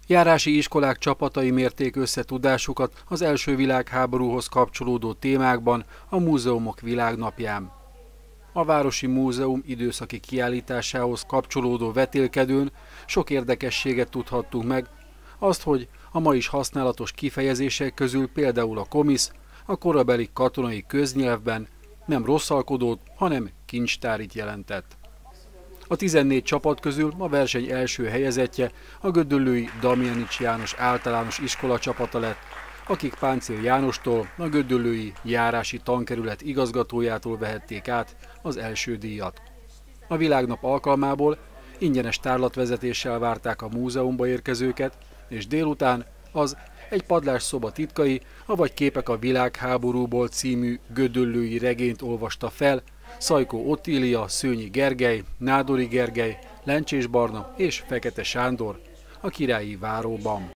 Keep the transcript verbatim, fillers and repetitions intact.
Járási iskolák csapatai mérték össze tudásukat az első világháborúhoz kapcsolódó témákban a Múzeumok Világnapján. A Városi Múzeum időszaki kiállításához kapcsolódó vetélkedőn sok érdekességet tudhattunk meg, azt, hogy a ma is használatos kifejezések közül például a komisz a korabeli katonai köznyelvben nem rosszalkodót, hanem kincstárit jelentett. A tizennégy csapat közül a verseny első helyezettje a gödöllői Damjanics János általános iskola csapata lett, akik Páncél Jánostól, a gödöllői járási tankerület igazgatójától vehették át az első díjat. A világnap alkalmából ingyenes tárlatvezetéssel várták a múzeumba érkezőket, és délután az Egy padlásszoba titkai, avagy Képek a világháborúból című gödöllői regényt olvasta fel Szajkó Ottília, Szőnyi Gergely, Nádori Gergely, Lencsés Barna és Fekete Sándor a Királyi Váróban.